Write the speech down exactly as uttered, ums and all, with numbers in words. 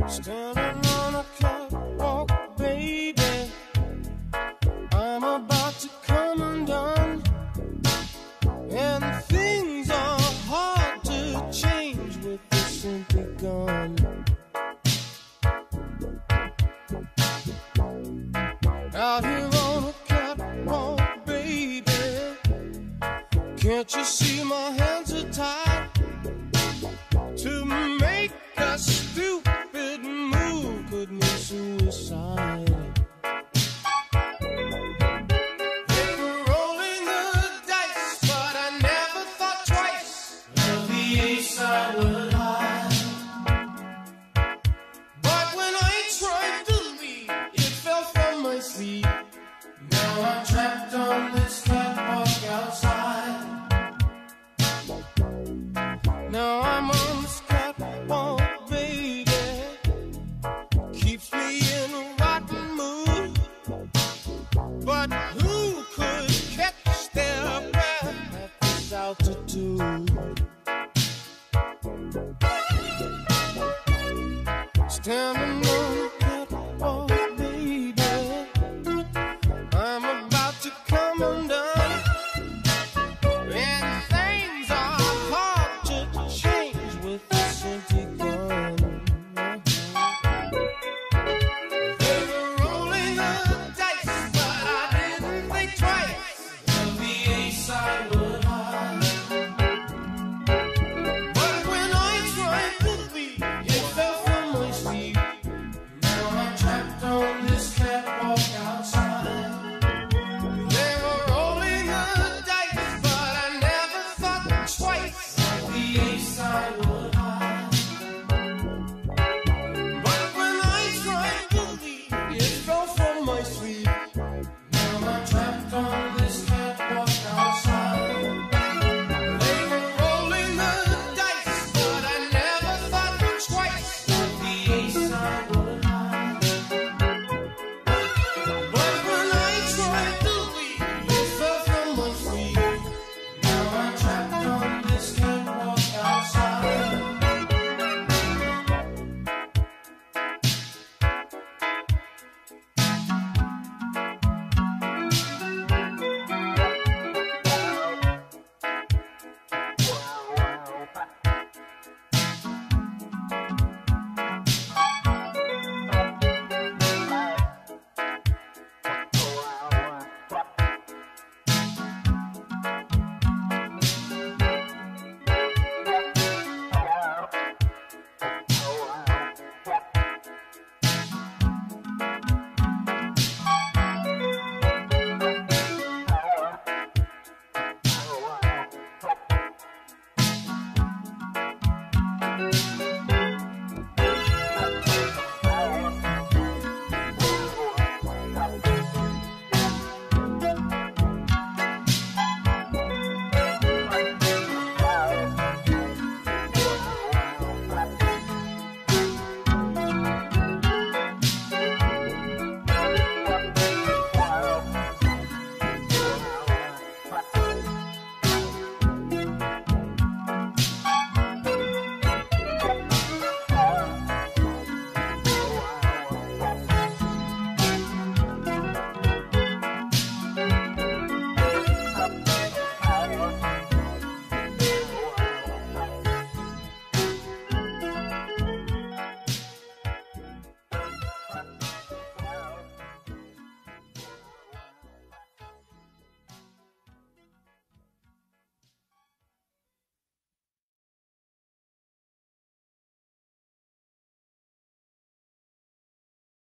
Standing on a catwalk, baby, I'm about to come undone, and things are hard to change with this empty gun. Out here on a catwalk, baby, can't you see my hands are tied to make a stupid move could mean suicide. They were rolling the dice, but I never thought twice of the ace I would hide. But when I tried to leave, it fell from my sleeve. Now I'm trapped on this catwalk outside. Now I'm on this catwalk, baby, keeps me in a rotten mood. But who could catch their breath at this altitude? Standing on the catwalk, baby, I'm about to come undone, and things are hard to change with this empty gun. They were rolling the dice, but I didn't think twice of the ace I would hide. But when I tried to leave, it fell from my sleeve. Now I'm trapped on this catwalk outside. They were rolling the dice, but I never thought twice of the ace I would hide. But when I tried to leave, it fell from my sleeve. Now I'm trapped on this catwalk outside. They were rolling the dice, but I never thought twice of the ace I would hide. But when I tried to leave, it fell from my sleeve. Now I'm trapped on this catwalk outside.